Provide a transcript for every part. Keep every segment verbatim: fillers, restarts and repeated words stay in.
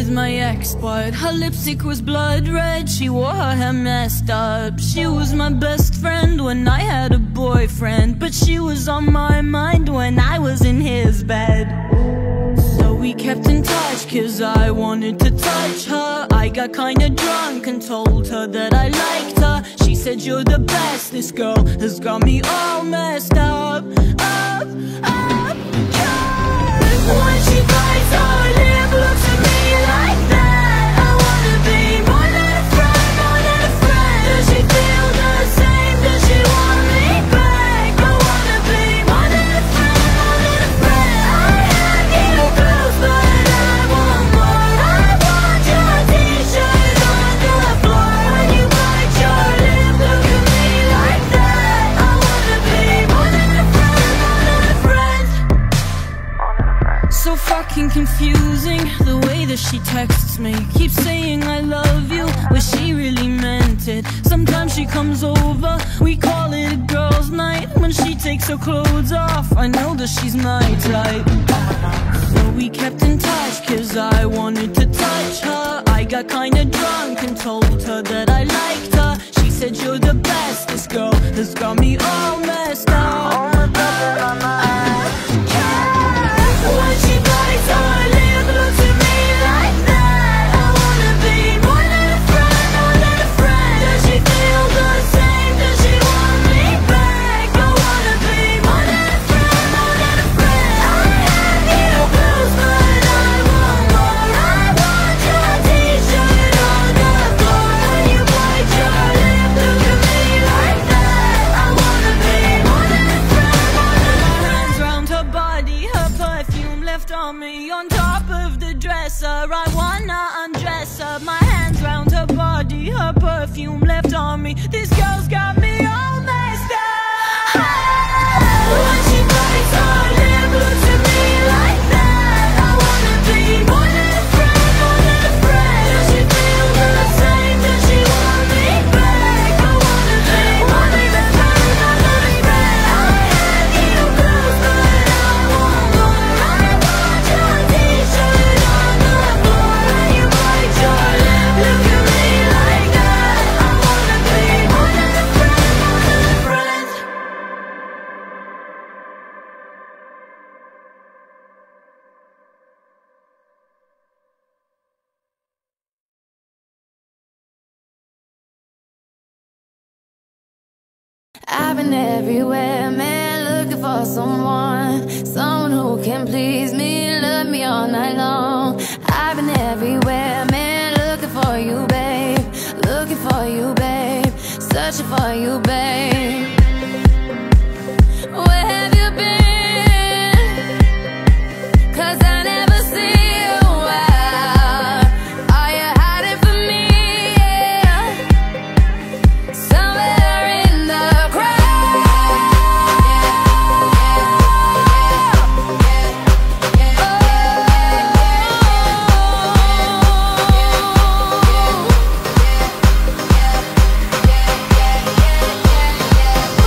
with my ex, but her lipstick was blood red. She wore her hair messed up. She was my best friend when I had a boyfriend, but she was on my mind when I was in his bed. So we kept in touch cause I wanted to touch her. I got kinda drunk and told her that I liked her. She said, you're the best. This girl has got me all messed up, up, up, yeah. When she bites her lip, looks at me like that. I wanna be more than a friend, more than a friend. Does she feel the same? Does she want me back? I wanna be more than a friend, more than a friend. I have you close, but I want more. I want your t-shirt on the floor. When you bite your lip, look at me like that. I wanna be more than a friend, more than a friend. So fucking confusing, the way that she texts me. Keeps saying I love you, but she really meant it. Sometimes she comes over, we call it a girls' night. When she takes her clothes off, I know that she's my type. So we kept in touch cause I wanted to touch her. I got kinda drunk and told her that I liked her. She said, you're the best. This girl has got me all messed up. When she bites her lip, looks at me like that. I wanna be more than a friend, more than a friend. Does she feel the same? Does she want me back? I wanna be more than a friend, more than a friend. I have you close, but I want more. I want your t-shirt on the floor. When you bite your lip, look at me like that. I wanna be more than a friend, more than a friend. Hands round her body, her perfume left on me on top of the dresser. I wanna undress her. My hands round her body, her perfume left on me. This girl's got me all messed up. When she bites her lip, looks at me like that. I wanna be more than a friend, more than a friend. Does she feel the same? Does she want me back? I wanna be more than a friend, more than a friend. I have you close, but I want more. I want your t-shirt on the floor. When you bite your lip, look at me like that. I wanna be more than a friend, more than a friend. I've been everywhere, man, looking for someone, someone who can please me, love me all night long. I've been everywhere, man, looking for you, babe, looking for you, babe, searching for you, babe. Where have you been? 'Cause I never see you out. Are you hiding from me? Yeah. Somewhere in the crowd. Oh.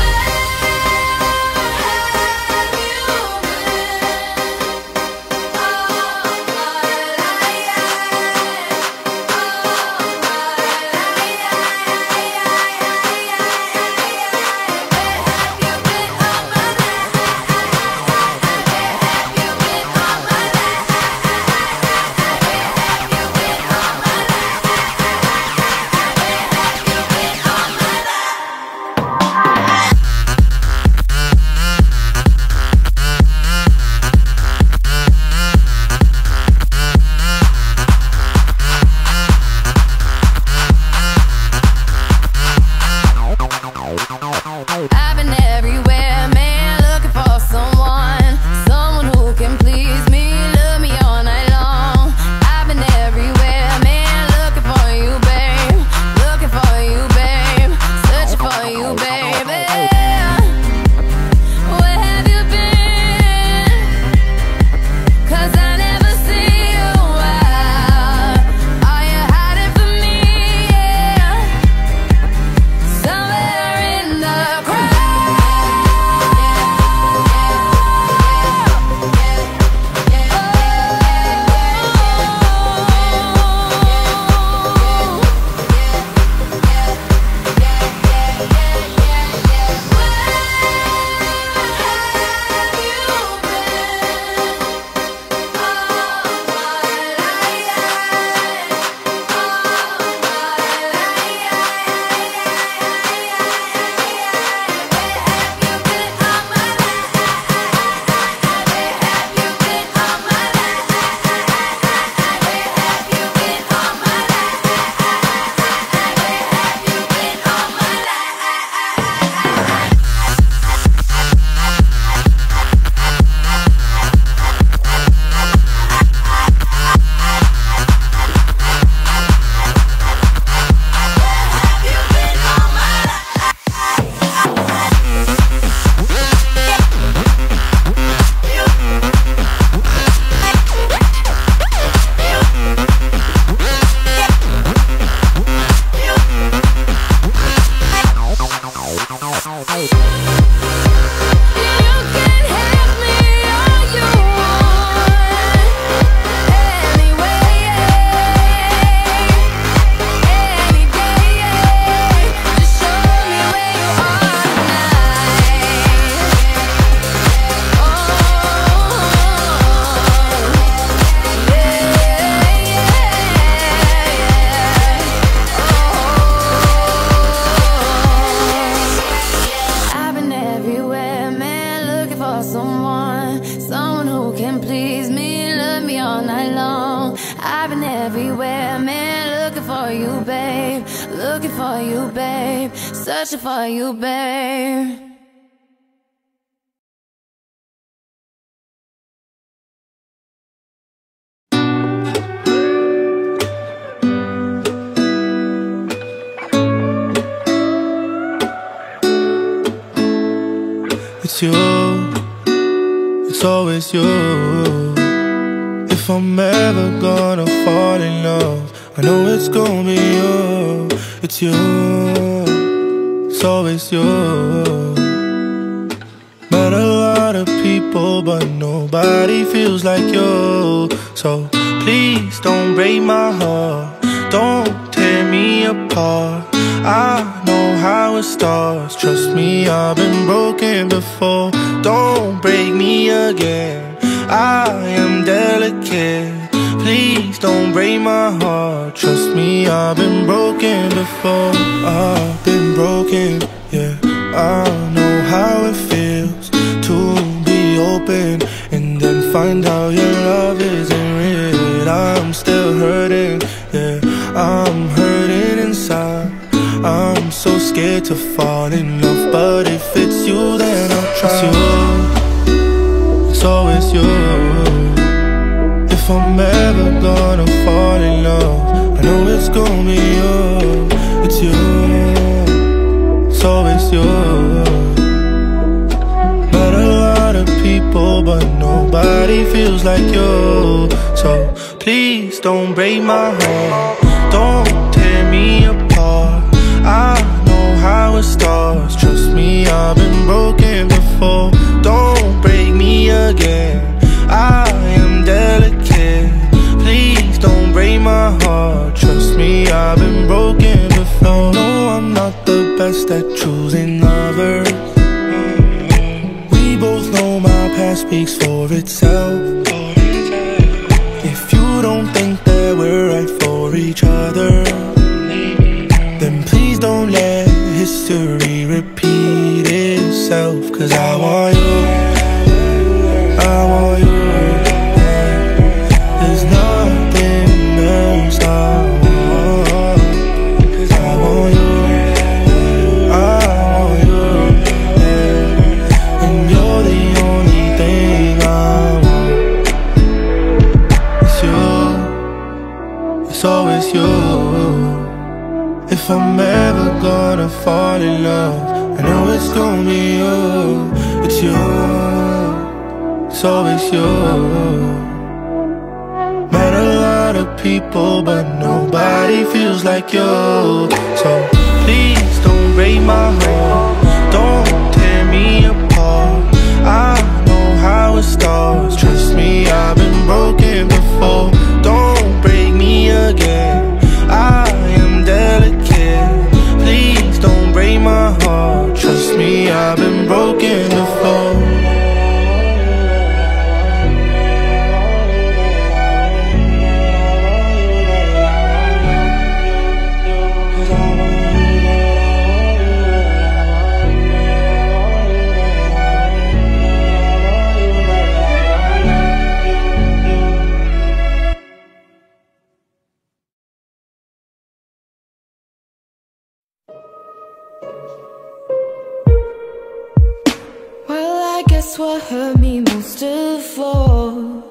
I've been everywhere, man, looking for you, babe. Looking for you, babe. Searching for you, babe. It's you, it's always you. If I'm ever gonna fall in love, I know it's gonna be you. It's you, it's always you. Met a lot of people, but nobody feels like you. So please don't break my heart, don't tear me apart. I know how it starts, trust me, I've been broken before. Don't break me again, I am delicate. Please don't break my heart, trust me, I've been broken before. I've been broken, yeah. I know how it feels to be open and then find out your love isn't real. I'm still hurting, yeah, I'm hurting inside. I'm so scared to fall in love, but if it's you, then I'll try. It's you, it's always you. If I'm ever gonna fall in love, I know it's gonna be you. It's you, it's always you. Met a lot of people, but nobody feels like you. So please don't break my heart, don't tear me apart. I know how it starts, trust me, I've been broken before. Don't break me again, I am delicate. Please don't break my heart, trust me, I've been broken before. No, I'm not the best at choosing lovers. We both know my past speaks for itself. If you don't think that we're right for each other, then please don't let history repeat itself. Cause I want you, I want you. There's nothing else I want. Cause I want you, I want you. And you're the only thing I want. It's you, it's always you. If I'm ever gonna fall in love, I know it's gonna be you. It's you, it's always you. Met a lot of people, but nobody feels like you. So please don't break my heart, don't tear me apart. I know how it starts, trust me, I've been broken before. Don't break me again, I am delicate. Please don't break my heart, trust me, I've been broken before. What hurt me most of all